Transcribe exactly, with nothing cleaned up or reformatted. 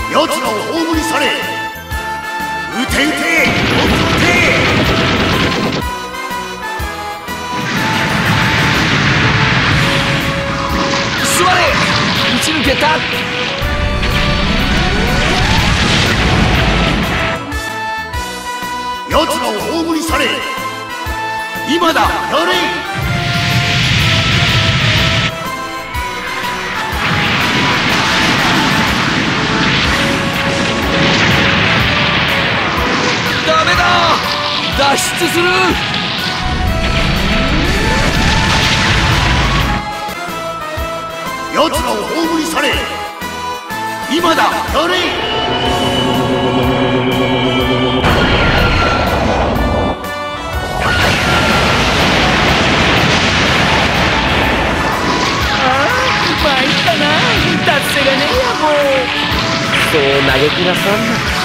奴らを葬り去れ。撃て撃て、もっと撃て。 座れ。撃ち抜けた。 奴らを葬り去れ。今だ、やれ。 ダメだ。脱出する。 奴らを葬り去れ。今だ、やれ。 参ったな。達成がねえやもう。そう嘆きなさんな。